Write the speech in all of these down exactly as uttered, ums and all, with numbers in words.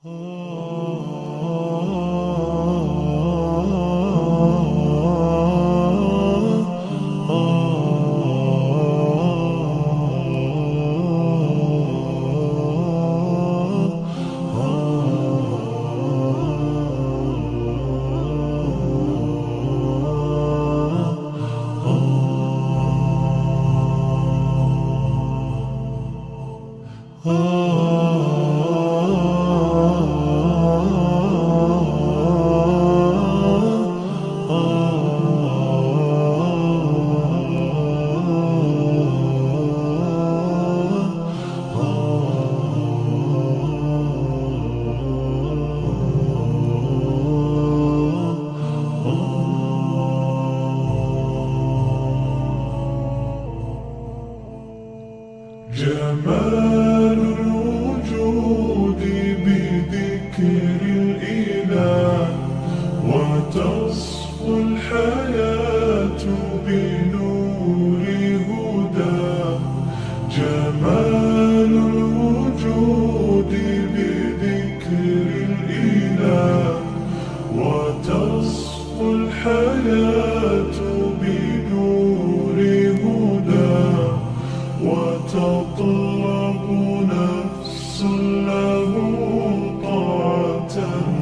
جمال الوجود بذكر الإله، وتصفو الحياة بنور هدى. جمال الوجود بذكر الإله، وتصفو الحياة بنور هدى. وتطلب نفس له طاعة،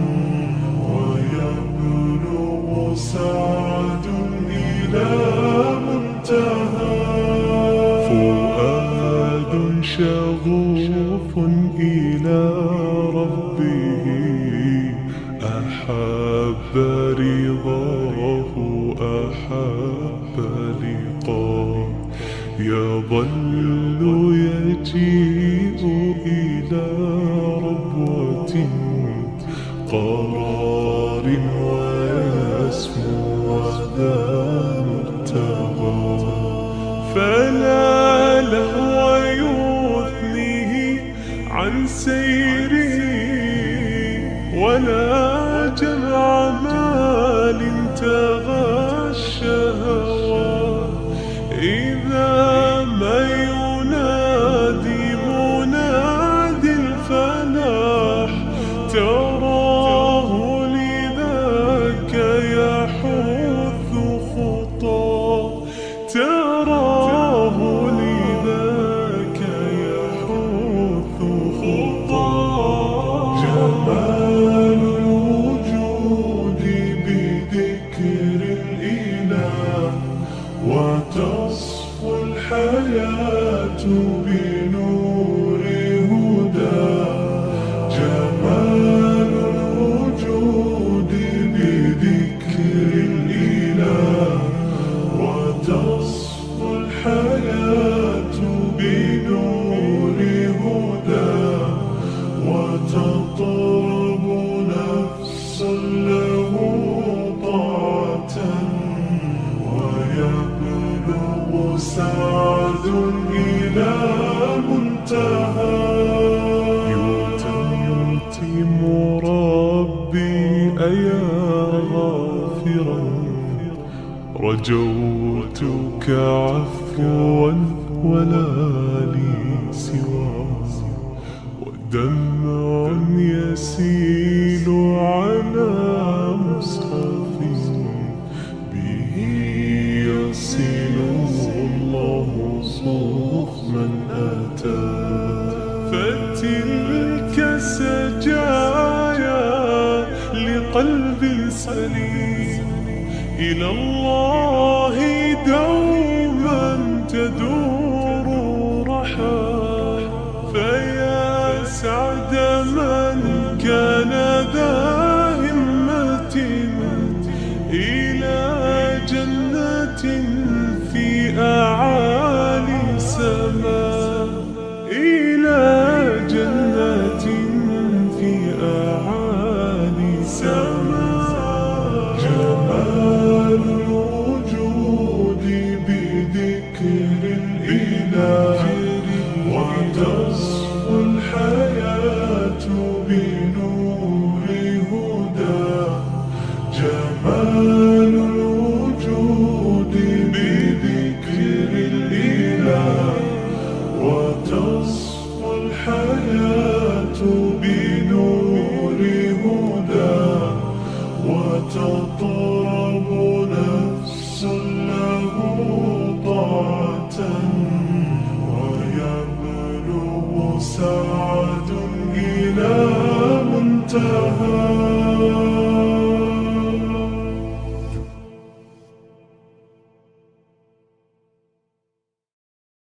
ويبلغ سعد إلى منتهى. فؤاد شغوف إلى ربه، أحب رضاه أحب لقاه. يظل يجيء إلى ربوة قرار، ويسمو وذا مرتضى. فلا لهو يثنيه عن سيره، ولا جمع مال تغشى هواه. إذا ما ينادي منادي الفلاح، تراه لذاك يحث خطاه. تراه لذاك يحث خطاه. جمال الوجود بذكر الإله، وتصفو الحياة بنور هدى. جمال الوجود بذكر الإله، وتصفو الحياة بنور هدى. وتطلب نفس له طاعة، ويبلغ سعد إلى منتهى. يتم ربي أيا غافرا، رجوتك عفوا ولا لي سواه. ودمع يسيل على مصحف، به يصل الله صوف من أتى. فتلك سجايا لقلب سليم، إلى الله دوما تدور رحى. فيا سعد من كان ذا همة إلى جنة في أعالي سماء. إلى جنة في أعالي سماء. جمال الوجود بذكر الإله، وتصفو الحياة بنور هدى. جمال الوجود بذكر الإله، وتصفو الحياة بنور وتطرب نفس له طاعة ويبلغ سعد إلى منتهى.